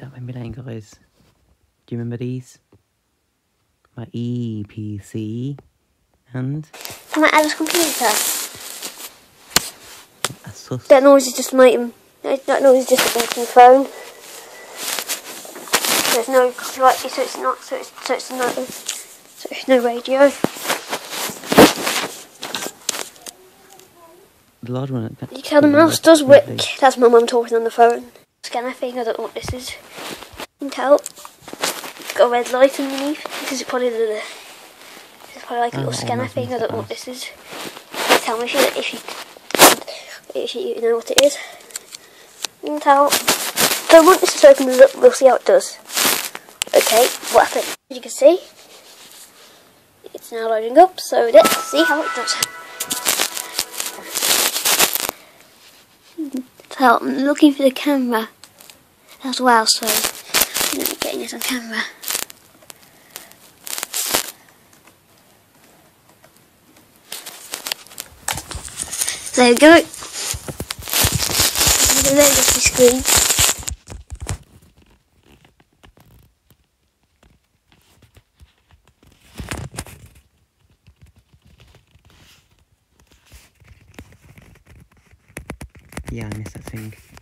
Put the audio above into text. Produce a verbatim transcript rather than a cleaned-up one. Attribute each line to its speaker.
Speaker 1: Don't remember that, guys. Do you remember these? My E P C and
Speaker 2: my asus computer.
Speaker 1: Asus.
Speaker 2: That noise is just my that noise is just my phone. There's no copyright, so it's not so it's so it's no so it's no radio.
Speaker 1: The large one.
Speaker 2: You can the mouse does work. That's my mum talking on the phone. Scanner thing. I don't know what this is. You can tell. It's got a red light underneath. This is probably the. This is probably like a little
Speaker 1: oh,
Speaker 2: scanner
Speaker 1: oh,
Speaker 2: thing. I don't know what this is. You tell me if you if you if you know what it is. You can tell. So once this is opened up, we'll see how it does. Okay, what happened? As you can see, it's now loading up. So let's see how it does. So I'm looking for the camera as well, so I'm going to be getting it on camera. There we go. I'm going to load up the screen.
Speaker 1: Yeah, I missed that thing.